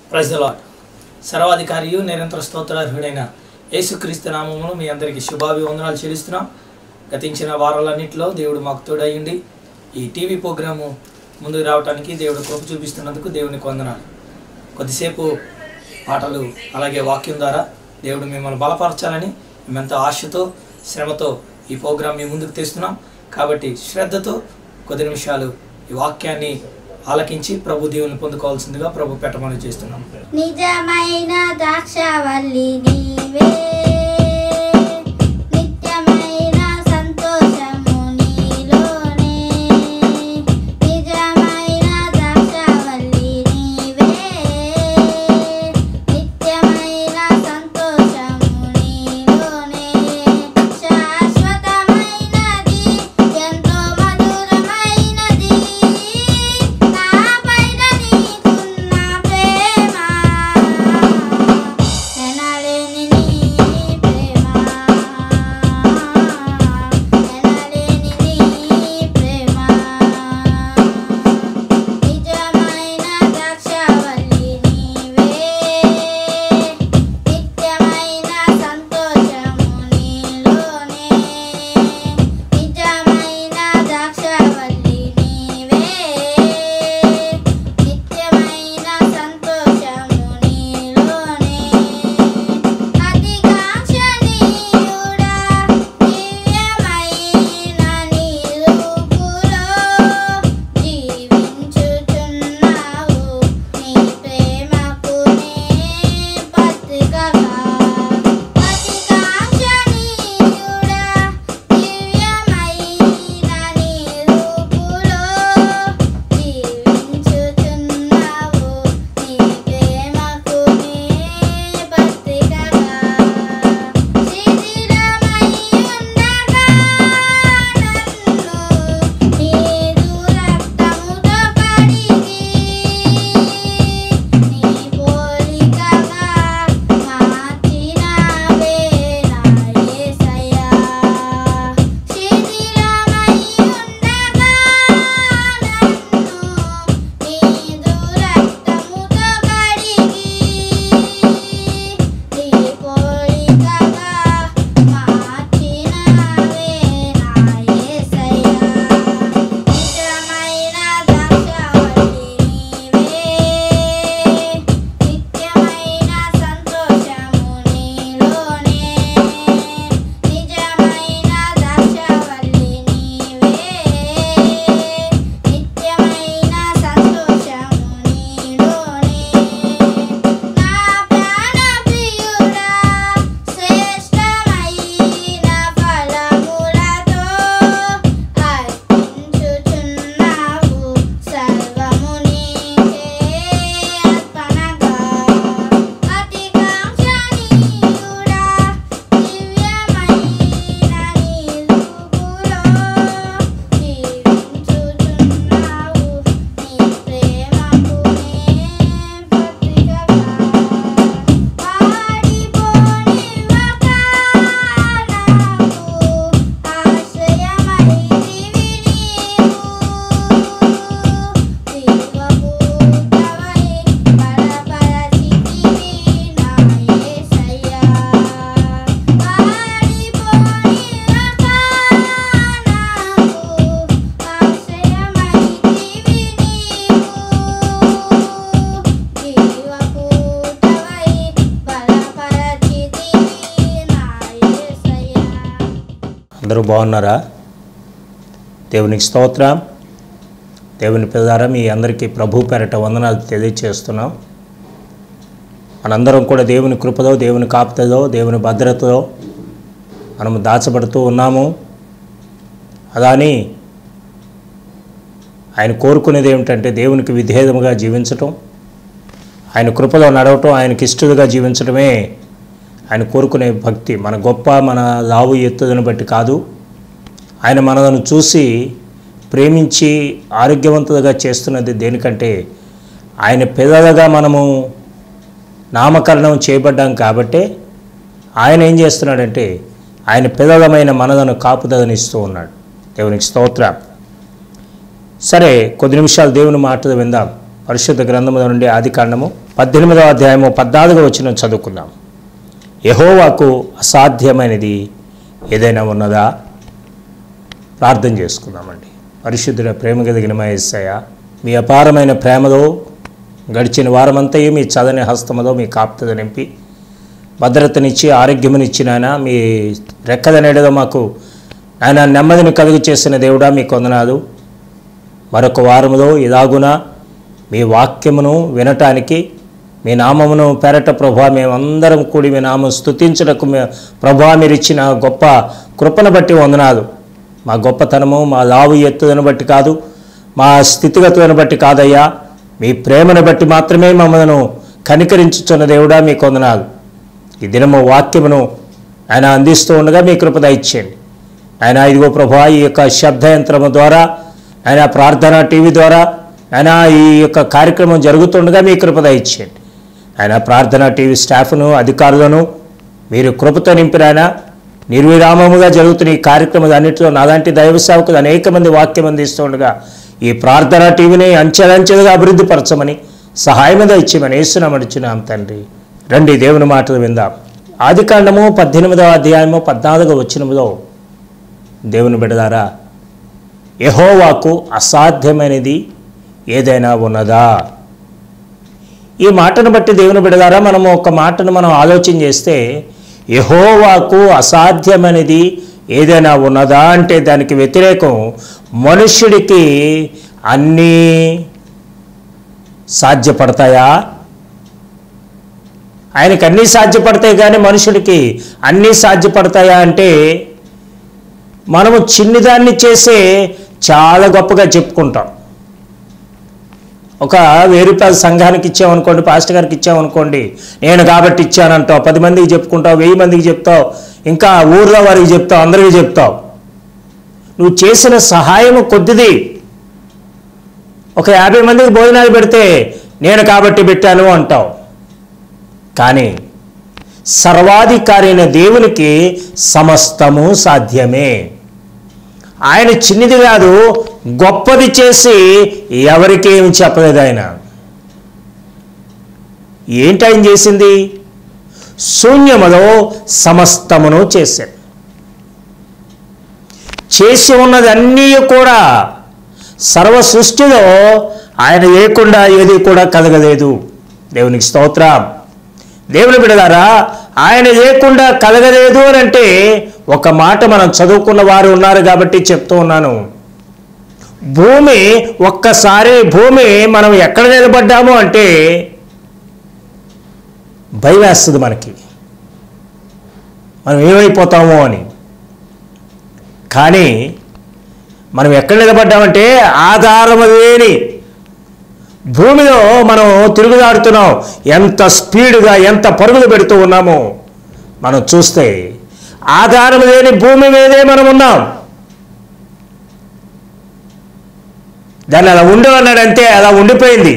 Praise the lord. సర్వాధికారియు నిరంతర స్తోత్రార్హుడైన యేసుక్రీస్తు నామములో మీ అందరికీ శుభాభివందనాలు చెల్లిస్తున్నాం. గతించిన వారాలన్నింటిలో దేవుడు మాకు తోడయ్యండి. ఈ టీవీ ప్రోగ్రాము ముందుకు రావడానికి దేవుడు కృప చూపిస్తున్నందుకు దేవునికి వందనాలు. కొద్దిసేపు పాటలు అలాగే వాక్యం ద్వారా దేవుడు మిమ్మల్ని బలపరచాలని మేమెంతో ఆశతో శ్రమతో ఈ ప్రోగ్రాం మీ ముందుకు తెస్తున్నాం. కాబట్టి శ్రద్ధతో కొద్ది నిమిషాలు ఈ వాక్యాన్ని ఆలకించి ప్రభు దేవుని పొందుకోవాల్సిందిగా ప్రభు పెట్టమని చేస్తున్నాం. నిజమైన ద్రాక్షవల్లి నీవే, నిత్యమైన సంతోషము నీలోనే. నిజమైన ద్రాక్షవల్లి నీవే, నిత్యమైన సంతోషము నీలోనే. శాశ్వతమైనది ఎంతో మధురమైనది నాపైన నీకున్న ప్రేమ, ఎనలేని నీ ప్రేమ, ఎనలేని నీ ప్రేమ. నిజమైన ద్రాక్షవల్లి నీవే, నిత్యమైన సంతోషము నీలోనే. నిజమైన ద్రాక్షవల్లి నీవే, నిత్యమైన సంతోషము నీలోనే. అతికాంక్షణీయుడా, దివ్యమైన నీ రూపులో జీవించుచున్నావు. నీ ప్రేమకు నే పత్రికగా. అతికాంక్షణీయుడా, దివ్యమైన నీ రూపులో జీవించుచున్నావు. నీ ప్రేమకు నే పత్రికగా. శిథిలమై ఉండగా నన్ను నీదు రక్తముతో కడిగి, నీ పోలికగా మార్చినావే నా యేసయ్యా. శిథిలమై ఉండగా నన్ను నీదు రక్తముతో కడిగి, నీ పోలికగా మార్చినావే నా యేసయ్యా. నిజమైన ద్రాక్షవల్లి నీవే, నిత్యమైన సంతోషము నీలోనే. నిజమైన ద్రాక్షవల్లి నీవే, నిత్యమైన సంతోషము నీలోనే. నా ప్రాణప్రియుడా, శ్రేష్టమైన ఫలములతో అర్పించుచున్నావు. సర్వము నీకే అర్పణగా. అతికాంక్షణీయుడా, దివ్యమైన నీ రూపులో జీవించుచున్నావు. నీ ప్రేమకు నే పత్రికగా. పాడిపోనివ్వక నాకు ఆశ్రయమైతివి నీవు. జీవభూతవై బలపరచితివి నా యేసయ్యా. పాడిపోనివ్వక నాకు ఆశ్రయమైతివి నీవు. జీవభూతవై బలపరచితివి నా యేసయ్యా. అందరూ బాగున్నారా? దేవునికి స్తోత్రం. దేవుని పిల్లలారా, మీ అందరికీ ప్రభు పేరట వందనాలు తెలియజేస్తున్నాం. మనందరం కూడా దేవుని కృపలో, దేవుని కాపుదలో, దేవుని భద్రతలో మనము దాచబడుతూ ఉన్నాము. అలాని ఆయన కోరుకునేది ఏమిటంటే దేవునికి విధేయముగా జీవించటం, ఆయన కృపలో నడవటం, ఆయనకి ఇష్టలుగా జీవించడమే ఆయన కోరుకునే భక్తి. మన గొప్ప, మన లావు ఎత్తుదను బట్టి కాదు. ఆయన మనలను చూసి ప్రేమించి ఆరోగ్యవంతులుగా చేస్తున్నది దేనికంటే ఆయన పిల్లలుగా మనము నామకరణం చేయబడ్డాం కాబట్టి ఆయన ఏం చేస్తున్నాడంటే ఆయన పిల్లలమైన మనలను కాపుదలనిస్తూ ఉన్నాడు. దేవునికి స్తోత్రం. సరే, కొద్ది నిమిషాలు దేవుని మాటలు విందాం. పరిశుద్ధ గ్రంథముల నుండి ఆదికాండము 18వ అధ్యాయము 14వ వచనం చదువుకుందాం. యెహోవాకు అసాధ్యమైనది ఏదైనా ఉన్నదా? ప్రార్థన చేసుకుందామండి. పరిశుద్ధుడ, ప్రేమ కలిగిన మా యేసయ్య, మీ అపారమైన ప్రేమలో గడిచిన వారమంతయు మీ చదని హస్తములో మీ కాపుదల నింపి భద్రతనిచ్చి ఆరోగ్యమునిచ్చి నాయన, మీ రెక్కల నీడలో మాకు ఆయన నెమ్మదిని కలుగు చేసిన దేవుడా మీకు వందనాలు. మరొక వారములో ఇలాగున మీ వాక్యమును వినటానికి మీ నామమును పేరట ప్రభువా మేమందరం కూడి మీ నామం స్తుతించుటకు ప్రభువా మీరు ఇచ్చిన గొప్ప కృపను బట్టి వందనాలు. మా గొప్పతనము మా లావు ఎత్తుదను బట్టి కాదు, మా స్థితిగతులను బట్టి కాదయ్యా, మీ ప్రేమను బట్టి మాత్రమే మమ్మల్ని కనికరించుచున్న దేవుడా మీకు వందనాలు. ఈ దినము వాక్యమును ఆయన అందిస్తూ ఉండగా మీ కృప దయచేయండి. ఆయన ఇదిగో ప్రభువా ఈ యొక్క శబ్ద యంత్రము ద్వారా, ఆయన ప్రార్థన టీవీ ద్వారా ఆయన ఈ యొక్క కార్యక్రమం జరుగుతుండగా మీ కృప దయచేయండి. ఆయన ప్రార్థన టీవీ స్టాఫ్ను అధికారులను మీరు కృపతో నింపిన ఆయన నిర్విరామముగా జరుగుతున్న ఈ కార్యక్రమం అన్నింటిలో నాలాంటి దైవ సేవకులు అనేక మంది వాక్యం అందిస్తూ ఉండగా ఈ ప్రార్థన టీవీని అంచెలంచెలుగా అభివృద్ధి పరచమని సహాయం ఇచ్చేమని యేసునామమున తండ్రి. రండి దేవుని మాటలు విందాం. ఆదికాండము 18వ అధ్యాయము 14వ వచనములో దేవుని బిడ్డలారా, యెహోవాకు అసాధ్యమైనది ఏదైనా ఉన్నదా? ఈ మాటను బట్టి దేవుని బిడ్డలారా మనము ఒక మాటను మనం ఆలోచన చేస్తే, యెహోవాకు అసాధ్యమైనది ఏదైనా ఉన్నదా అంటే దానికి వ్యతిరేకం మనుష్యుడికి అన్నీ సాధ్యపడతాయా? ఆయనకి అన్నీ సాధ్యపడతాయి కానీ మనుషుడికి అన్నీ సాధ్యపడతాయా అంటే మనము చిన్నదాన్ని చేసే చాలా గొప్పగా చెప్పుకుంటాం. ఒక 1000 రూపాయల సంఘానికి ఇచ్చామనుకోండి, పాస్టర్ గారికి ఇచ్చామనుకోండి, నేను కాబట్టి ఇచ్చానంటావు, 10 మందికి చెప్పుకుంటావు, 1000 మందికి చెప్తావు, ఇంకా ఊర్లో వారికి చెప్తావు, అందరికీ చెప్తావు. నువ్వు చేసిన సహాయము కొద్దిది. ఒక 50 మందికి భోజనాలు పెడితే నేను కాబట్టి పెట్టాను అంటావు. కానీ సర్వాధికారి అయిన దేవునికి సమస్తము సాధ్యమే. ఆయన చిన్నది కాదు, గొప్పది చేసి ఎవరికి ఏమి చెప్పలేదు. ఆయన ఏంటి ఆయన చేసింది? శూన్యములో సమస్తమును చేశాడు. చేసి ఉన్నది అన్నీ కూడా సర్వ సృష్టిలో ఆయన లేకుండా ఏది కూడా కలగలేదు. దేవునికి స్తోత్రం. దేవుని బిడ్డలారా, ఆయన లేకుండా కలగలేదు అని అంటే ఒక మాట మనం చదువుకున్న వారు ఉన్నారు కాబట్టి చెప్తూ ఉన్నాను. ఒక్కసారి భూమి మనం ఎక్కడ నిలబడ్డాము అంటే భయం వేస్తుంది మనకి, మనం ఏమైపోతామో అని. కానీ మనం ఎక్కడ నిలబడ్డామంటే ఆధారం లేని భూమిలో మనం తిరుగుదాడుతున్నాం. ఎంత స్పీడ్గా ఎంత పరుగులు పెడుతూ ఉన్నామో మనం చూస్తే ఆధారం లేని భూమి మీదే మనం ఉన్నాం. దాన్ని అలా ఉండవన్నాడంటే అలా ఉండిపోయింది.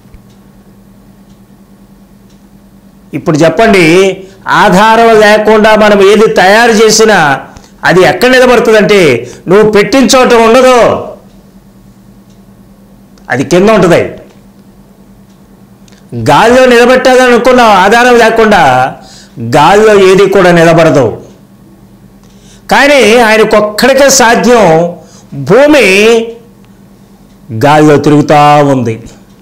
ఇప్పుడు చెప్పండి, ఆధారం లేకుండా మనం ఏది తయారు చేసినా అది ఎక్కడ నిలబడుతుందంటే నువ్వు పెట్టిన చోట ఉండదు, అది కింద ఉంటుంది. గాలిలో నిలబెట్టాలనుకున్నావు, ఆధారం లేకుండా గాలిలో ఏది కూడా నిలబడదు. కానీ ఆయనకొక్కడికే సాధ్యం. భూమి గాలిలో తిరుగుతూ ఉంది,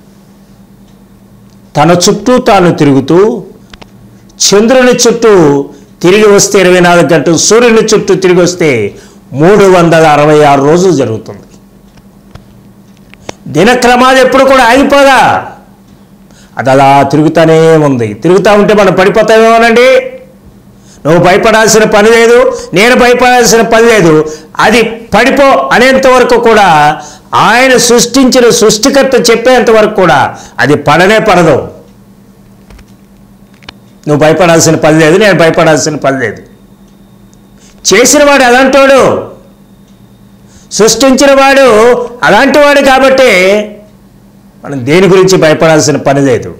తన చుట్టూ తాను తిరుగుతూ చంద్రుని చుట్టూ తిరిగి వస్తే 24 గంటలు, సూర్యుని చుట్టూ తిరిగి వస్తే 366 రోజులు జరుగుతుంది. దినక్రమాలు ఎప్పుడు కూడా ఆగిపోదా, అది అలా తిరుగుతూనే ఉంది. తిరుగుతూ ఉంటే మనం పడిపోతామేమోనండి. నువ్వు భయపడాల్సిన పని లేదు, నేను భయపడాల్సిన పని లేదు. అది పడిపో అనేంత వరకు కూడా, ఆయన సృష్టించిన సృష్టికర్త చెప్పేంత వరకు కూడా అది పడనే పడదు. నువ్వు భయపడాల్సిన పని లేదు, నేను భయపడాల్సిన పని లేదు. చేసిన వాడు అలాంటివాడు, సృష్టించిన వాడు అలాంటి వాడు కాబట్టి మనం దేని గురించి భయపడాల్సిన పని లేదు.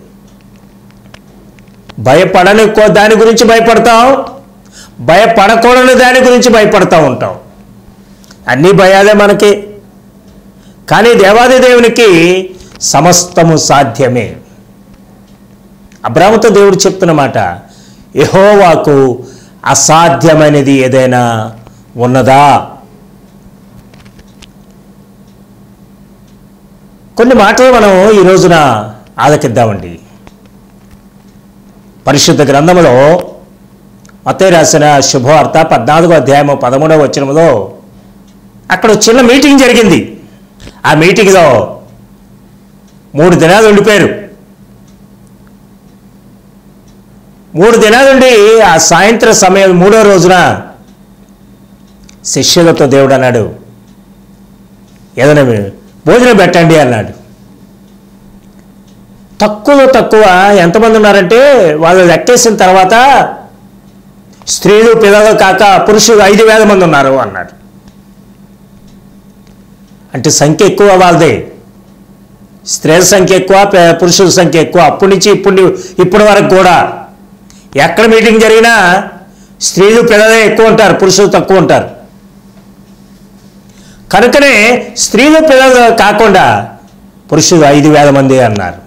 భయపడని దాని గురించి భయపడతాం, భయపడకూడని దాని గురించి భయపడతా ఉంటాం. అన్నీ భయాలే మనకి. కానీ దేవాది దేవునికి సమస్తము సాధ్యమే. అబ్రాహాముతో దేవుడు చెప్తున్న మాట, యెహోవాకు అసాధ్యమైనది ఏదైనా ఉన్నదా? కొన్ని మాటలు మనం ఈ రోజున ఆలకిద్దామండి. పరిశుద్ధ గ్రంథములో మత్తయి రాసిన శుభవార్త 14వ అధ్యాయము 13వ వచనములో అక్కడ చిన్న మీటింగ్ జరిగింది. ఆ మీటింగ్లో 3 దినాలు ఉండిపోయారు. 3 దినాలుండి ఆ సాయంత్రం సమయం 3వ రోజున శిష్యులతో దేవుడు అన్నాడు, ఏదైనా భోజనం పెట్టండి అన్నాడు. తక్కువ ఎంతమంది ఉన్నారంటే వాళ్ళు లెక్కేసిన తర్వాత స్త్రీలు పిల్లలు కాక పురుషులు 5,000 మంది ఉన్నారు అన్నాడు. అంటే సంఖ్య ఎక్కువ వాళ్ళదే, స్త్రీల సంఖ్య ఎక్కువ, పురుషుల సంఖ్య ఎక్కువ. అప్పటి నుంచి ఇప్పటి వరకు కూడా ఎక్కడ మీటింగ్ జరిగినా స్త్రీలు పిల్లలే ఎక్కువ ఉంటారు, పురుషులు తక్కువ ఉంటారు. కనుకనే స్త్రీలు పిల్లలు కాకుండా పురుషులు 5,000 మంది అన్నారు.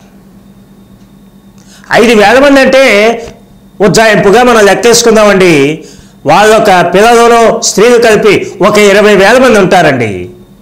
5,000 మంది అంటే ఉజ్జాయింపుగా మనం లెక్కేసుకుందామండి. వాళ్ళు ఒక పిల్లలలో స్త్రీలు కలిపి ఒక 20,000 మంది ఉంటారండి.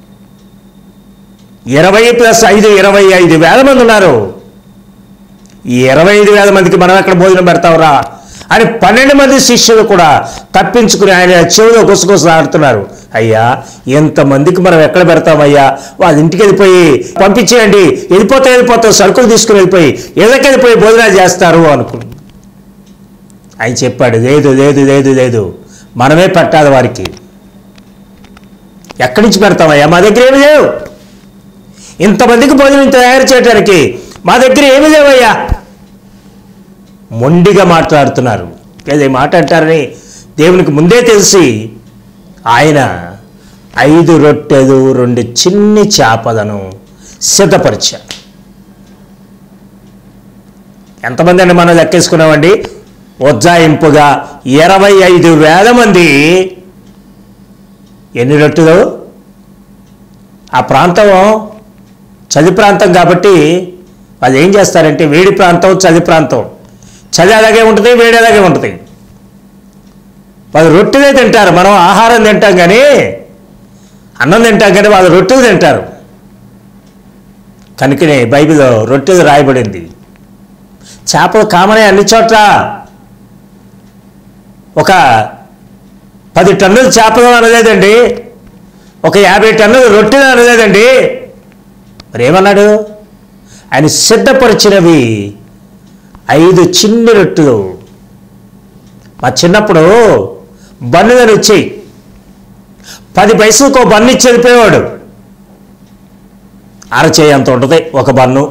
20 + 5 25,000 మంది ఉన్నారు. ఈ 25,000 మందికి మనం ఎక్కడ భోజనం పెడతావురా అని 12 మంది శిష్యులు కూడా తప్పించుకుని ఆయన చెవిలో గుసగుసలాడుతున్నారు. అయ్యా, ఎంతమందికి మనం ఎక్కడ పెడతామయ్యా, వాళ్ళ ఇంటికి వెళ్ళిపోయి పంపించేయండి, వెళ్ళిపోతాం సరుకులు తీసుకుని వెళ్ళిపోయి ఎదకి వెళ్ళిపోయి భోజనాలు చేస్తారు అనుకుని ఆయన చెప్పాడు, లేదు మనమే పెట్టాలి వారికి. ఎక్కడి నుంచి పెడతామయ్యా, మా దగ్గర ఏమి లేవు, ఇంతమందికి భోజనం తయారు చేయడానికి మా దగ్గర ఏమి లేవయ్యా. మొండిగా మాట్లాడుతున్నారు. ఏదో మాట అంటారని దేవునికి ముందే తెలిసి ఆయన 5 రొట్టెలు 2 చిన్ని చేపలను సిద్ధపరిచారు. ఎంతమంది అండి మనం లెక్కేసుకున్నామండి? ఉజ్జాయింపుగా 25,000 మంది. ఎన్ని రొట్టెలు? ఆ ప్రాంతం చలి ప్రాంతం కాబట్టి వాళ్ళు ఏం చేస్తారంటే, వేడి ప్రాంతం చలి ప్రాంతం, చలి అలాగే ఉంటుంది, వేడి అలాగే ఉంటుంది. వాళ్ళు రొట్టెలే తింటారు. మనం ఆహారం తింటాం కానీ, అన్నం తింటాం కానీ వాళ్ళు రొట్టెలు తింటారు. కనుకనే బైబిల్లో రొట్టెలు రాయబడింది. చేపలు కామనే అన్ని చోట్ల. ఒక 10 టన్నుల చేపలు అనలేదండి, ఒక 50 టన్నుల రొట్టెలు అనలేదండి. మరి ఏమన్నాడు? ఆయన సిద్ధపరిచినవి 5 చిన్ని రొట్టెలు. మా చిన్నప్పుడు బన్నులను వచ్చాయి, 10 పైసలకు బన్ను ఇచ్చి వెళ్ళిపోయేవాడు. అరచేయ అంత ఉంటుంది ఒక బన్ను.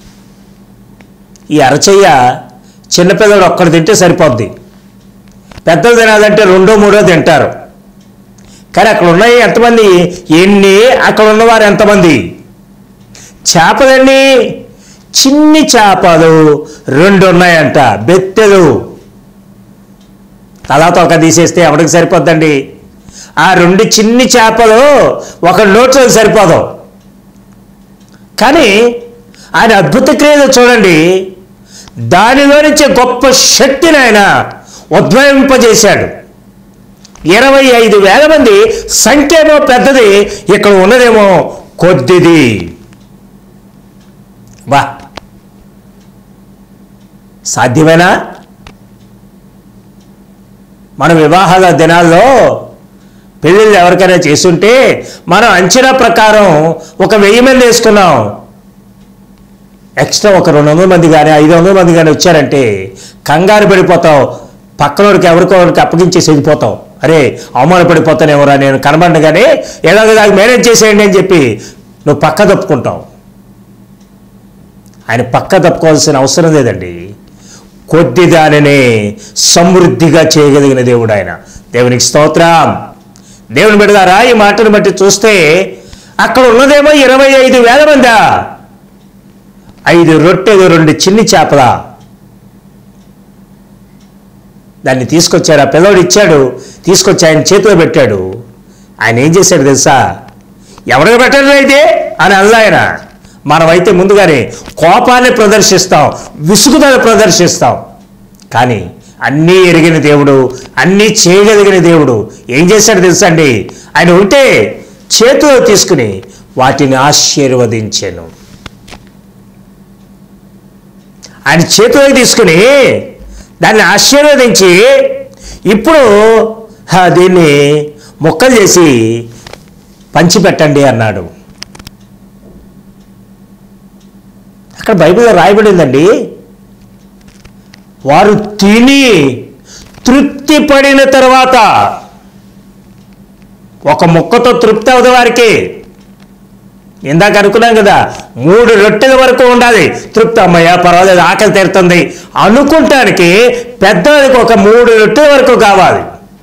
ఈ అరచేయ చిన్నపిల్లడు ఒక్కడు తింటే సరిపోద్ది. పెద్దలు తినాలంటే 2, 3 తింటారు. కానీ అక్కడ ఉన్నాయి ఎంతమంది? అక్కడ ఉన్నవారు ఎంతమంది? చేపలన్నీ చిన్ని చేపలు 2 ఉన్నాయంట, బెత్తెలు. తలాతో ఒక తీసేస్తే ఎవరికి సరిపోద్దండి? ఆ 2 చిన్ని చేపలు ఒక నోట్లో సరిపోదు. కానీ ఆయన అద్భుత క్రియలు చూడండి, దానిలో నుంచి గొప్ప శక్తిని ఆయన ఉద్భవింపజేశాడు. 25,000 మంది సంఖ్య ఏమో పెద్దది, ఇక్కడ ఉన్నదేమో కొద్దిది. వా, సాధ్యమేనా? మన వివాహాల దినాల్లో పెళ్ళిళ్ళు ఎవరికైనా చేసుంటే మనం అంచనా ప్రకారం ఒక 1000 మంది వేసుకున్నాం. ఎక్స్ట్రా ఒక 200 మంది కానీ 500 మంది కానీ వచ్చారంటే కంగారు పడిపోతావు. పక్కనోడికి ఎవరికోడికి అప్పగించేసి వెళ్ళిపోతావు. అరే, అవమానపడిపోతానేమోరా నేను కనబడగానే, ఎలాగో దానికి మేనేజ్ చేసేయండి అని చెప్పి నువ్వు పక్క తప్పుకుంటావు. ఆయన పక్క తప్పుకోవాల్సిన అవసరం లేదండి. కొద్ది దానినే సమృద్ధిగా చేయగలిగిన దేవుడు ఆయన. దేవునికి స్తోత్రం. దేవుని బిడ్డలారా, ఈ మాటను బట్టి చూస్తే అక్కడ ఉన్నదేమో 25,000 మందా? 5 రొట్టెలు 2 చిన్ని చేపల. దాన్ని తీసుకొచ్చారు, ఆ పిల్లవాడు ఇచ్చాడు, తీసుకొచ్చి ఆయన చేతిలో పెట్టాడు. ఆయన ఏం చేశాడు తెలుసా? ఎవరికి పెట్టారు అయితే అని అల్లా ఆయన మనమైతే ముందుగానే కోపాన్ని ప్రదర్శిస్తాం, విసుగుదల ప్రదర్శిస్తాం. కానీ అన్నీ ఎరిగిన దేవుడు, అన్నీ చేయగలిగిన దేవుడు ఏం చేశాడు తెలుసా అండి? ఆయన ఉంటే చేతిలో తీసుకుని వాటిని ఆశీర్వదించాను. ఆయన చేతిలో తీసుకుని దాన్ని ఆశీర్వదించి ఇప్పుడు దీన్ని ముక్కలు చేసి పంచిపెట్టండి అన్నాడు. అక్కడ బైబిల్లో రాయబడిందండి, వారు తిని తృప్తి పడిన తర్వాత, ఒక ముక్కతో తృప్తి అవదు వారికి. ఇందాక అనుకున్నాం కదా, 3 రొట్టెల వరకు ఉండాలి తృప్తి. అమ్మయ్య పర్వాలేదు, ఆకలి తీరుతుంది అనుకుంటానికి పెద్దవారికి ఒక 3 రొట్టెల వరకు కావాలి.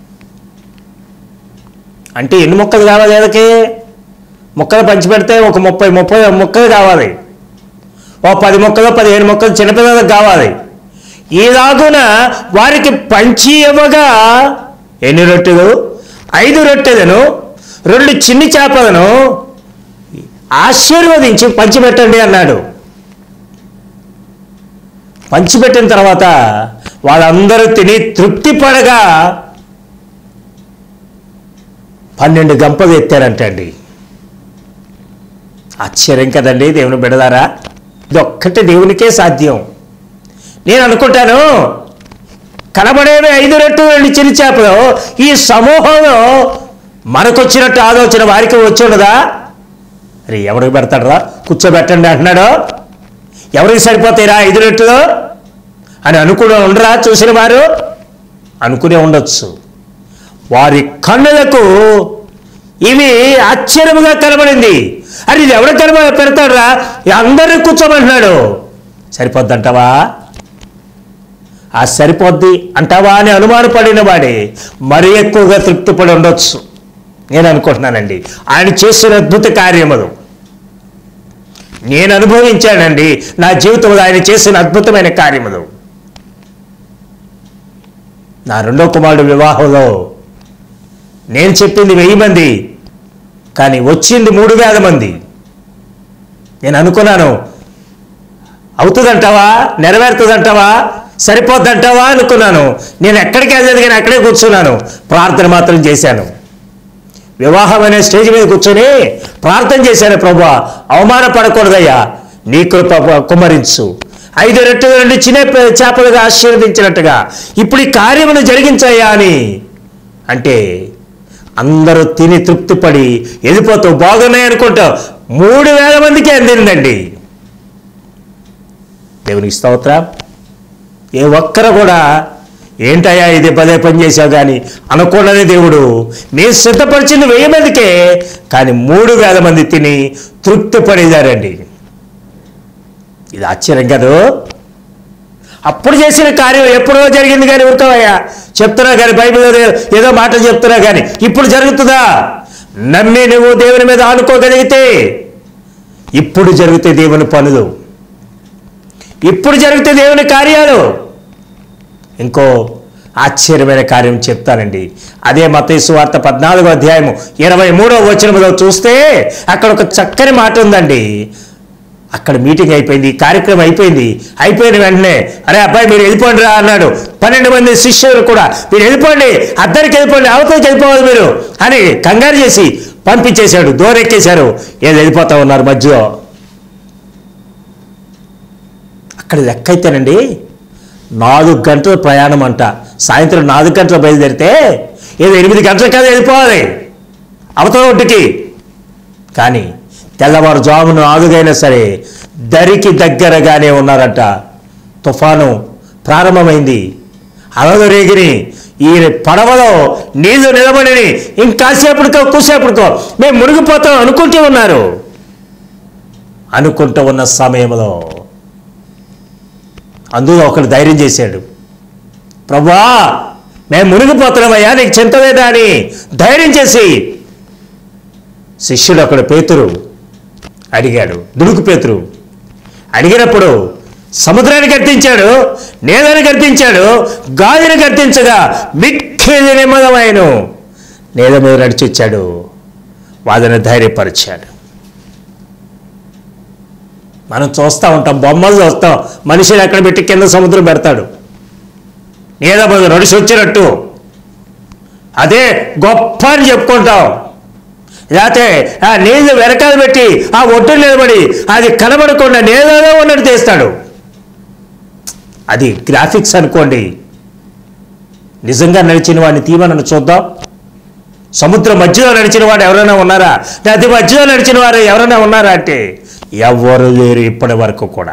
అంటే ఎన్ని ముక్కలు కావాలి? ఏదకి ముక్కలు పంచిపెడితే ఒక 30 ముక్కలు కావాలి. ఓ 10 ముక్కలు 15 ముక్కలు చిన్నపిల్లలకు కావాలి. ఈలాగున వారికి పంచి ఇవ్వగా ఎన్ని రొట్టెలు? 5 రొట్టెలను 2 చిన్ని చేపలను ఆశీర్వదించి పంచిపెట్టండి అన్నాడు. పంచిపెట్టిన తర్వాత వాళ్ళందరూ తిని తృప్తి పడగా 12 గంపలు ఎత్తారంటండి. ఆశ్చర్యం కదండి దేవుని బిడ్డలారా, ఇదొక్కటి దేవునికే సాధ్యం. నేను అనుకుంటాను, కనబడేవి 5 రొట్టెలు 2 చిన్ని చేపలు ఈ సమూహంలో మనకొచ్చినట్టు ఆలోచన వారికి వచ్చి ఉండదా? అరే ఎవరికి పెడతాడరా, కూర్చోబెట్టండి అంటున్నాడు. ఎవరికి సరిపోతాయిరా 5 రొట్టెలు అని అనుకుని ఉండరా? చూసిన వారు అనుకునే ఉండొచ్చు. వారి కన్నులకు ఇవి ఆశ్చర్యముగా కనబడింది. అది ఇది ఎవరు పెడతాడురా, అందరినీ కూర్చోమంటున్నాడు. సరిపోద్ది అంటావా? ఆ సరిపోద్ది అంటావా అని అనుమానపడిన వాడే మరీ ఎక్కువగా తృప్తిపడి ఉండొచ్చు నేను అనుకుంటున్నానండి. ఆయన చేసిన అద్భుత కార్యములు నేను అనుభవించానండి నా జీవితంలో. ఆయన చేసిన అద్భుతమైన కార్యములు. నా 2వ కుమారుడు వివాహంలో నేను చెప్పింది 1000 మంది, కానీ వచ్చింది 3000 మంది. నేను అనుకున్నాను, అవుతుందంటావా, నెరవేరుతుందంటావా, సరిపోద్దంటావా అనుకున్నాను. నేను ఎక్కడికి వెళ్ళలేదు కానీ అక్కడే కూర్చున్నాను, ప్రార్థన మాత్రం చేశాను. వివాహం అనే స్టేజ్ మీద కూర్చొని ప్రార్థన చేశాను, ప్రభువా అవమానపడకూడదయ్యా, నీ కృప కుమ్మరించు. 5 రొట్టెలు 2 చిన్న చేపలుగా ఆశీర్వదించినట్టుగా ఇప్పుడు ఈ కార్యమును జరిగించాయా అని అంటే అందరూ తిని తృప్తిపడి వెళ్ళిపోతూ బాగున్నాయి అనుకుంటాం. 3000 మందికి అందిందండి. దేవునికి స్తోత్రం. ఏ ఒక్కరు కూడా ఏంటయ్యా ఇది పదే పని చేశావు కానీ అనుకోనని దేవుడు నేను సిద్ధపరిచింది 1000 మందికే, కానీ 3000 మంది తిని తృప్తి పడేదారండి. ఇది ఆశ్చర్యం కాదు. అప్పుడు చేసిన కార్యం ఎప్పుడో జరిగింది కానీ ఊరుకోవయ్యా చెప్తున్నా కానీ బైబిల్ ఏదో మాటలు చెప్తున్నా కానీ ఇప్పుడు జరుగుతుందా? నమ్మి నువ్వు దేవుని మీద ఆనుకోగలిగితే ఇప్పుడు జరిగితే దేవుని పనులు, ఇప్పుడు జరిగితే దేవుని కార్యాలు. ఇంకో ఆశ్చర్యమైన కార్యం చెప్తానండి. అదే మత్తయి సువార్త 14వ అధ్యాయము 23వ వచనంలో చూస్తే అక్కడ ఒక చక్కని మాట ఉందండి. అక్కడ మీటింగ్ అయిపోయింది, కార్యక్రమం అయిపోయిన వెంటనే అరే అబ్బాయి మీరు వెళ్ళిపోండి రా అన్నాడు. 12 మంది శిష్యులు కూడా మీరు వెళ్ళిపోండి, అద్దరికి వెళ్ళిపోండి, అవతలకి వెళ్ళిపోవాలి మీరు అని కంగారు చేసి పంపించేశాడు. దూరెక్కేశారు. ఏది వెళ్ళిపోతా ఉన్నారు మధ్యలో. అక్కడ లెక్క అయితేనండి 4 గంటల ప్రయాణం అంట. సాయంత్రం 4 గంటలు బయలుదేరితే ఏదో 8 గంటల కాదు వెళ్ళిపోవాలి అవతల ఒడ్డుకి. కానీ తెల్లవారుజామున 4 అయినా సరే దరికి దగ్గరగానే ఉన్నారట. తుఫాను ప్రారంభమైంది, అలలు రేగిని, ఈ పడవలో నీళ్లు నిలబడిని, ఇంకాసేపటికో కూసేపటికో మేము మునిగిపోతాం అనుకుంటూ ఉన్నారు. అనుకుంటూ ఉన్న సమయంలో అందులో ఒకడు ధైర్యం చేశాడు, ప్రభువా మేము మునిగిపోతున్నామయ్యా నీకు చింత లేదా అని ధైర్యం చేసి శిష్యుడు ఒకడు పేతురు అడిగాడు. దుడుకు పేతురు అడిగినప్పుడు సముద్రాన్ని గర్తించాడు, నేలని గర్తించాడు, గాలిని గర్తించగా మిక్కిలి నెమ్మదమైన నేల మీద నడిచొచ్చాడు. వాదన ధైర్యపరిచాడు. మనం చూస్తూ ఉంటాం, బొమ్మలు చూస్తాం, మనిషిని ఎక్కడ పెట్టి కింద సముద్రం పెడతాడు, నీళ్ళ నడిచి వచ్చినట్టు. అదే గొప్ప అని చెప్పుకుంటాం. లేకపోతే ఆ నీళ్ళు వెనకాల పెట్టి ఆ ఒడ్డు నిలబడి అది కనబడకుండా నీళ్ళలో ఉన్నట్టు చేస్తాడు. అది గ్రాఫిక్స్ అనుకోండి. నిజంగా నడిచిన వాడిని తీమనను చూద్దాం. సముద్రం మధ్యలో నడిచిన వాడు ఎవరైనా ఉన్నారా? నది మధ్యలో నడిచిన వారు ఎవరైనా ఉన్నారా అంటే ఎవరు లేరు ఇప్పటి వరకు కూడా.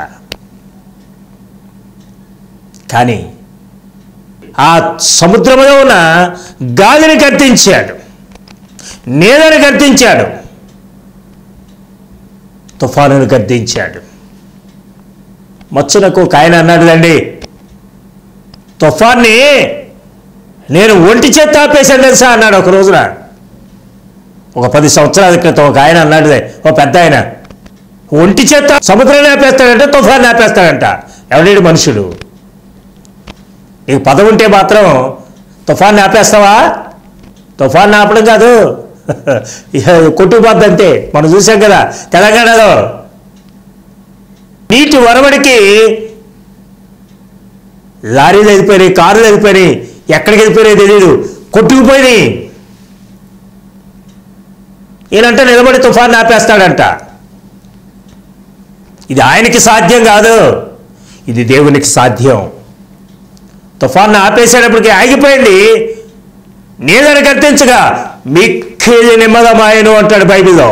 కానీ ఆ సముద్రంలో ఉన్న గాలిని గర్తించాడు, నీళ్ళని గర్తించాడు, తుఫానును గర్తించాడు. మచ్చునకు ఒక ఆయన అన్నాడుదండి, తుఫాన్ని నేను ఒంటి చేత ఆపేశాను తెలుసా అన్నాడు ఒక రోజున. ఒక 10 సంవత్సరాల క్రితం ఒక ఆయన అన్నాడుదే, ఓ పెద్ద ఆయన, ఒంటి చేత సముద్రాన్ని ఆపేస్తాడంట, తుఫాన్ని ఆపేస్తాడంట. ఎవడేడు మనుషుడు? నీకు పదవి ఉంటే మాత్రం తుఫాన్ని ఆపేస్తావా? తుఫాన్ని ఆపడం కాదు, కొట్టుకుపోద్దంతే. మనం చూసాం కదా తెలంగాణలో నీటి వరవడికి లారీలు వెళ్ళిపోయినాయి, కారులు వెళ్ళిపోయినాయి, ఎక్కడికి వెళ్ళిపోయినాయి తెలియదు, కొట్టుకుపోయినాయి. ఈయనంటే నిలబడి తుఫాన్ని ఆపేస్తాడంట. ఇది ఆయనకి సాధ్యం కాదు, ఇది దేవునికి సాధ్యం. తుఫాన్ని ఆపేసేటప్పటికి ఆగిపోయింది. నీళ్ళని గర్తించగా మిక్కిలి నెమ్మదమాయను అంటాడు బైబిల్లో.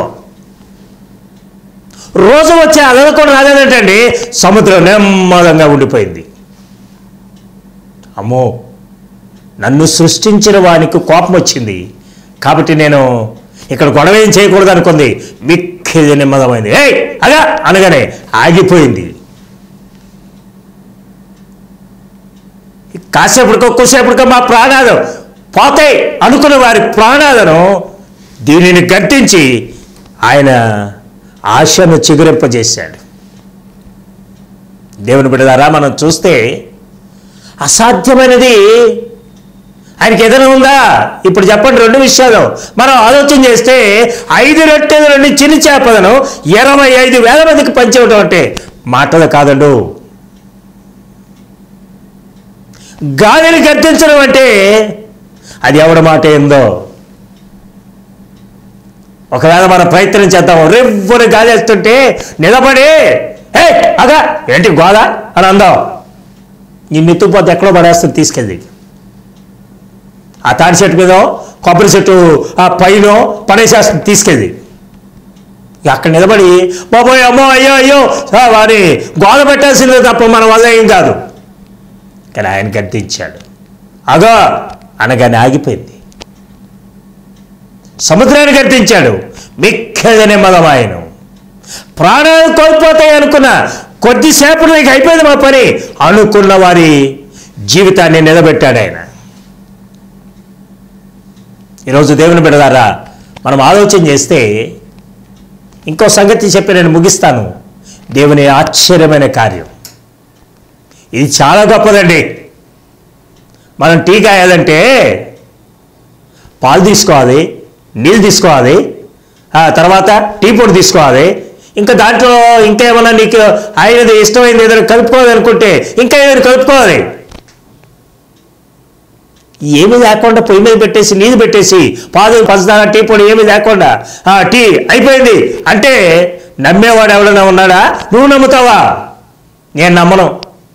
రోజు వచ్చే అలలు కూడా రాలేదంటండి, సముద్రం నెమ్మదంగా ఉండిపోయింది. అమ్మో, నన్ను సృష్టించిన వానికి కోపం వచ్చింది కాబట్టి నేను ఇక్కడ గొడవ ఏం చేయకూడదు అనుకుంది. మిక్కిలి నెమ్మదమైంది. ఏయ్ అలా అనగానే ఆగిపోయింది. కాసేపటికో కొద్దిసేపటికో మా ప్రాణాలు పోతాయి అనుకున్న వారి ప్రాణాలను దీనిని గర్తించి ఆయన ఆశను చిగురింపజేశాడు. దేవుని బిడ్డలారా, మనం చూస్తే అసాధ్యమైనది ఆయనకి ఏదైనా ఉందా? ఇప్పుడు చెప్పండి, 2 విషయాలు మనం ఆలోచన చేస్తే 5 రొట్టెలు 2 చిన్న చేపలను 25,000 మందికి పంచివ్వడం అంటే మాటలు కాదండు. గాలిని గర్తించడం అంటే అది ఎవడి మాట ఏందో. ఒకవేళ మనం ప్రయత్నం చేద్దాం, రెవ్వరు గాలి వేస్తుంటే నిలబడి ఏ అగా ఏంటి గోదా అని అందాం, ఈ నెత్తుపోతే ఎక్కడో పడేస్తుంది తీసుకెళ్ళి. ఆ తాడి చెట్టు మీద, కొబ్బరి చెట్టు ఆ పైన పడేసేస్తుంది తీసుకెళ్ళి. అక్కడ నిలబడి బాబోయ్ అమ్మో అయ్యో అయ్యో వారి గోద పెట్టాల్సిందే తప్ప మన వల్ల ఏం కాదు. కానీ ఆయన గర్తించాడు, అగో అనగానే ఆగిపోయింది. సముద్రాన్ని గర్తించాడు, మిక్కిలి నెమ్మదమాయెను. ప్రాణాలు కోల్పోతాయి అనుకున్న కొద్దిసేపు నీకు అయిపోయింది మా పని అనుకున్న వారి జీవితాన్ని నిలబెట్టాడు ఆయన. ఈరోజు దేవుని బిడ్డలారా, మనం ఆలోచన చేస్తే ఇంకో సంగతి చెప్పి నేను ముగిస్తాను. దేవుని ఆశ్చర్యమైన కార్యం ఇది చాలా గొప్పదండి. మనం టీ కాయాలంటే పాలు తీసుకోవాలి, నీళ్ళు తీసుకోవాలి, తర్వాత టీ పొడి తీసుకోవాలి, ఇంకా దాంట్లో ఇంకా ఏమన్నా నీకు ఆయనది ఇష్టమైంది ఏదైనా కలుపుకోవాలి అనుకుంటే ఇంకా ఏదైనా కలుపుకోవాలి. ఏమీ లేకుండా పొయ్యి మీద పెట్టేసి నీళ్ళు పెట్టేసి పాలు పంచదార టీ పొడి ఏమీ లేకుండా టీ అయిపోయింది అంటే నమ్మేవాడు ఎవడన్నా ఉన్నాడా? నువ్వు నమ్ముతావా? నేను నమ్మను.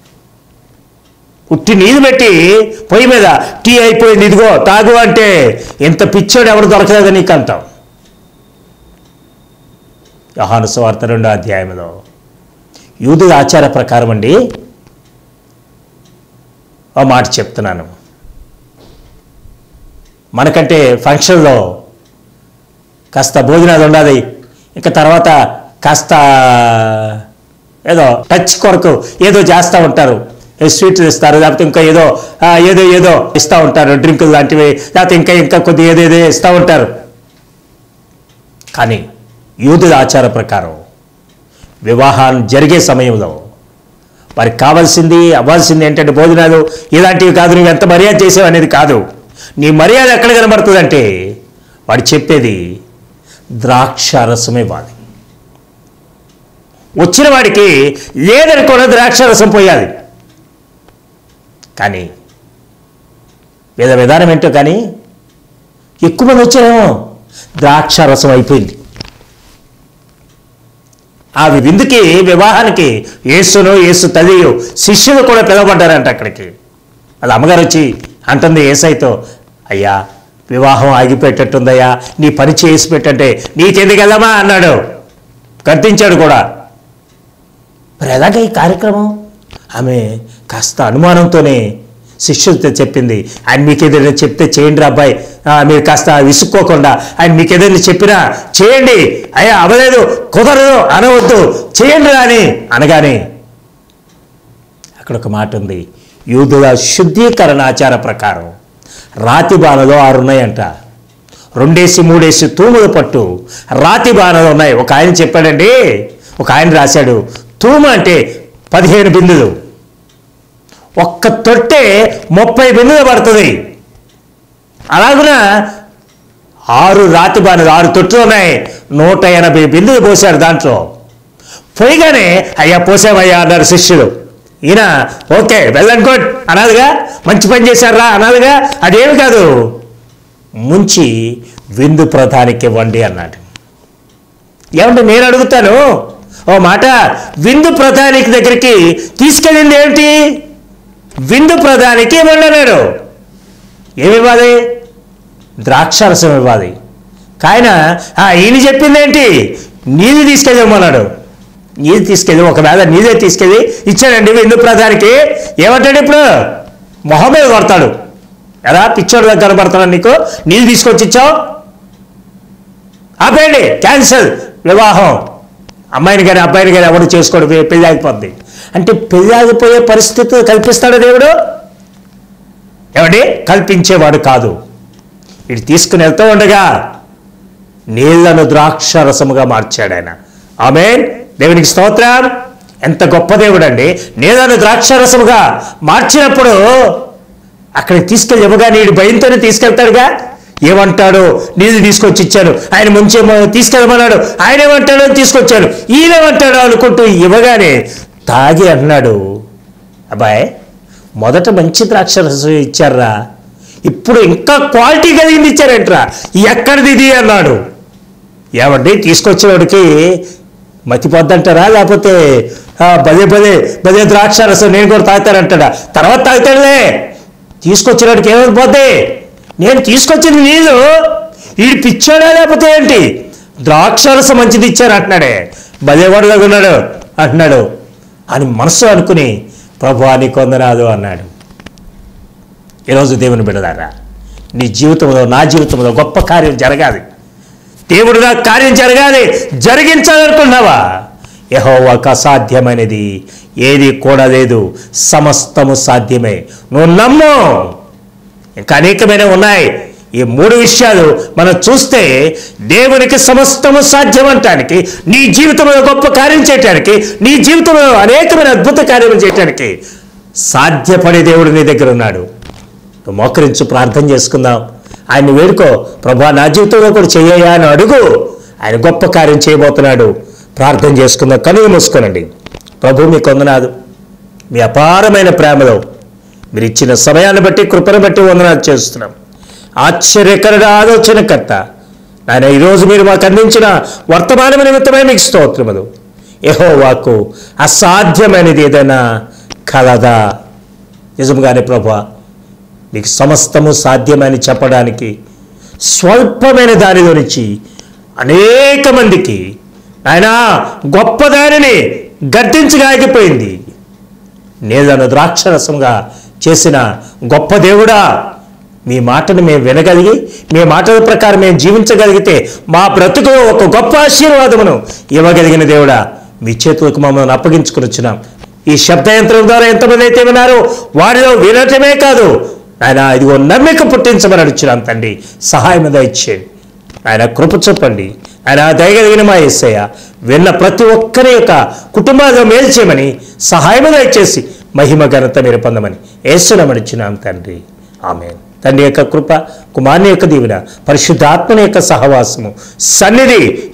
ఉట్టి నీళ్ళు పెట్టి పొయ్యి మీద టీ అయిపోయింది ఇదిగో తాగు అంటే ఎంత పిచ్చోడు ఎవడు దొరకలేదని నీకు అంటాం. యోహాను సువార్త 2వ అధ్యాయంలో యూదుల ఆచార ప్రకారం అండి ఆ మాట చెప్తున్నాను. మనకంటే ఫంక్షన్లో కాస్త భోజనాలు ఉండాలి, ఇంకా తర్వాత కాస్త ఏదో టచ్ కొరకు ఏదో చేస్తూ ఉంటారు, స్వీట్లు ఇస్తారు, లేకపోతే ఇంకా ఏదో ఏదో ఇస్తూ ఉంటారు, డ్రింకులు లాంటివి, లేకపోతే ఇంకా కొద్ది ఏదేదో ఇస్తూ ఉంటారు. కానీ యూదుల ఆచార ప్రకారం వివాహం జరిగే సమయంలో వారికి కావాల్సింది అవ్వాల్సింది ఏంటంటే భోజనాలు ఇలాంటివి కాదు. నువ్వు ఎంత మర్యాద చేసావు అనేది కాదు. నీ మర్యాద ఎక్కడ కనబడుతుందంటే వాడు చెప్పేది ద్రాక్షారసం ఇవ్వాలి. వచ్చిన వాడికి లేదని కూడా ద్రాక్షారసం పోయాలి. కానీ విధానం ఏంటో కానీ ఎక్కువ మంది వచ్చారేమో, ద్రాక్షారసం అయిపోయింది. ఆ విందుకి, వివాహానికి యేసు తల్లియు శిష్యులు కూడా పిలువబడ్డారంట అక్కడికి. వాళ్ళ అమ్మగారు వచ్చి అంటుంది యేసయ్యతో, అయ్యా వివాహం ఆగిపోయేటట్టుందయ్యా, నీ పని చేసి పెట్టంటే నీకెందుకు వెళ్దామా అన్నాడు. గర్తించాడు కూడా. మరి ఎలాగ ఈ కార్యక్రమం? ఆమె కాస్త అనుమానంతోనే శిష్యులతో చెప్పింది, ఆయన మీకు ఏదైనా చెప్తే చేయండి రా అబ్బాయి, మీరు కాస్త విసుక్కోకుండా ఆయన మీకు ఏదైనా చెప్పినా చేయండి, అయ్యా అవ్వలేదు కుదరదు అనవద్దు చేయండి రా అని అనగానే అక్కడ ఒక మాట ఉంది, యూదుల శుద్ధీకరణ ఆచార ప్రకారం రాతి బాణలో 6 ఉన్నాయంట. 2-3 తూముల పట్టు రాతి బాణలు ఉన్నాయి. ఒక ఆయన చెప్పాడండి, ఒక ఆయన రాశాడు, తూము అంటే 15 బిందులు, ఒక్క తొట్టె 30 బిందులు పడుతుంది. అలాగున 6 రాతి బాణలు, 6 తొట్టులు ఉన్నాయి, 180 బిందులు పోశారు దాంట్లో. పోయిగానే అయ్యా పోసామయ్యా అన్నారు శిష్యులు. ఈయన ఓకే వెల్ అండ్ గుడ్ అనాలిగా, మంచి పని చేశారా అనాలిగా, అదేమి కాదు, ముంచి విందు ప్రధానికి ఇవ్వండి అన్నాడు. ఏమంటే నేను అడుగుతాను ఓ మాట, విందు ప్రధానికి దగ్గరికి తీసుకెళ్ళింది ఏమిటి? విందు ప్రధానికి ఇవ్వండి అన్నాడు. ఏమి ఇవ్వాలి? ద్రాక్షారసం ఇవ్వాలి. కాయన ఈయన చెప్పింది ఏంటి? నీళ్ళు తీసుకెళ్ళమన్నాడు. నీళ్ళు తీసుకెళ్ళి, ఒకవేళ నీళ్ళే తీసుకెళ్ళి ఇచ్చాడండి విందు ప్రధానికి, ఏమంటాడు ఇప్పుడు? మొహం మీద కొడతాడు. ఎలా పిచ్చోడుగా కనబడుతున్నాడు నీకు, నీళ్ళు తీసుకొచ్చి ఇచ్చావు, ఆపేయండి, క్యాన్సల్ వివాహం, అమ్మాయిని కానీ అబ్బాయిని కానీ ఎవరు చేసుకోడు, పెళ్ళి ఆగిపోద్ది అంటే పెళ్ళి ఆగిపోయే పరిస్థితి కల్పిస్తాడు దేవుడు? ఏమండి, కల్పించేవాడు కాదు. ఇటు తీసుకుని వెళ్తూ ఉండగా నీళ్లను ద్రాక్షరసముగా మార్చాడు ఆయన. ఆమేన్, దేవునికి స్తోత్రం. ఎంత గొప్ప దేవుడు అండి. నీళ్లను ద్రాక్షరసముగా మార్చినప్పుడు అక్కడికి తీసుకెళ్ళి ఇవ్వగా నీడు భయంతోనే తీసుకెళ్తాడుగా. ఏమంటాడు? నీళ్ళు తీసుకొచ్చి ఇచ్చాను, ఆయన ముంచే తీసుకెళ్ళమన్నాడు, ఆయన ఏమంటాడో తీసుకొచ్చాను, ఈయనేమంటాడో అనుకుంటూ ఇవ్వగానే తాగి అన్నాడు, అబ్బాయి మొదట మంచి ద్రాక్షరసం ఇచ్చారా, ఇప్పుడు ఇంకా క్వాలిటీ కలిగింది ఇచ్చారంటరా, ఎక్కడిది ఇది అన్నాడు. ఏమండి, తీసుకొచ్చేవాడికి మతిపోద్దంటారా, లేకపోతే భలే ద్రాక్షరసం నేను కూడా తాగుతానంటాడా? తర్వాత తాగుతాడులే, తీసుకొచ్చినవాడికి ఏమైపోద్ది? నేను తీసుకొచ్చిన నీళ్ళు వీడు పిచ్చాడా లేకపోతే ఏంటి? ద్రాక్షరసం మంచిది ఇచ్చారు అంటున్నాడే, భలేవాడుగా ఉన్నాడు అంటున్నాడు అని మనసు అనుకుని ప్రభువా నీకు వందనాలు అన్నాడు. ఈరోజు దేవుని బిడ్డలారా, నీ జీవితంలో నా జీవితంలో గొప్ప కార్యం జరగాలి, దేవుడుగా కార్యం జరగాలి, జరిగించాలనుకున్నావా? యెహోవాకు అసాధ్యమైనది ఏది కూడా లేదు, సమస్తము సాధ్యమే. నువ్వు నమ్ము. ఇంకా అనేకమైన ఉన్నాయి. ఈ 3 విషయాలు మనం చూస్తే దేవునికి సమస్తము సాధ్యం అంటానికి, నీ జీవితంలో గొప్ప కార్యం చేయటానికి, నీ జీవితంలో అనేకమైన అద్భుత కార్యములు చేయటానికి సాధ్యపడే దేవుడు నీ దగ్గర ఉన్నాడు. నువ్వు మోకరించు, ప్రార్థన చేసుకుందాం, ఆయన్ని వేడుకో. ప్రభువా నా జీవితంలో కూడా చెయ్యా అని అడుగు. ఆయన గొప్ప కార్యం చేయబోతున్నాడు. ప్రార్థన చేసుకుందాం. కనులు మూసుకోనండి. ప్రభు మీకు వందనాలు, మీ అపారమైన ప్రేమలో మీరు ఇచ్చిన సమయాన్ని బట్టి, కృపను బట్టి వందనాలు చేస్తున్నాం. ఆశ్చర్యకరుడ, ఆలోచనకర్త ఆయన ఈరోజు మీరు మాకు అందించిన వర్తమానం నిమిత్తమై మీకు స్తోత్రములు. యెహోవాకు అసాధ్యమైనది ఏదైనా కలదా? నిజంగానే ప్రభువా, మీకు సమస్తము సాధ్యమని చెప్పడానికి స్వల్పమైన దానిలో నుంచి అనేక మందికి ఆయన గొప్ప దానిని గర్తించగాగిపోయింది. నీళ్లను ద్రాక్షరసంగా చేసిన గొప్ప దేవుడా, మీ మాటను మేము వినగలిగి, మీ మాటల ప్రకారం మేము జీవించగలిగితే మా బ్రతుకులో ఒక గొప్ప ఆశీర్వాదమును ఇవ్వగలిగిన దేవుడా, మీ చేతులకు మమ్మల్ని అప్పగించుకుని వచ్చినాం. ఈ శబ్దయంత్రం ద్వారా ఎంతమంది అయితే విన్నారో వారిలో వినటమే కాదు ఆయన ఇదిగో నమ్మిక పుట్టించమని అడుగుతున్నాం తండ్రి. సహాయం ఇచ్చేయండి ఆయన, కృప చూపండి ఆయన. దయగలిగిన మా యేసయ్య, విన్న ప్రతి ఒక్కరి యొక్క కుటుంబాల్లో మేలు చేయమని, సహాయం ఇచ్చేసి మహిమ ఘనత మీరు పొందమని యేసునామమున అడుగుతున్నాం తండ్రి. ఆమేన్. తండ్రి యొక్క కృప, కుమారుని యొక్క దీవెన, పరిశుద్ధాత్మని యొక్క సహవాసము, సన్నిధి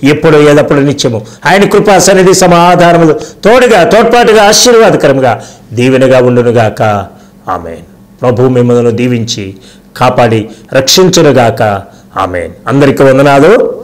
ఎప్పుడు ఏదప్పుడు నిత్యము. ఆయన కృపా సన్నిధి సమాధానములు తోడుగా తోడ్పాటుగా ఆశీర్వాదకరంగా దీవెనగా ఉండునుగాక. ఆమేన్. ప్రభు మిమ్మల్ని దీవించి కాపాడి రక్షించునుగాక. ఆమేన్. అందరికీ వందనాలు.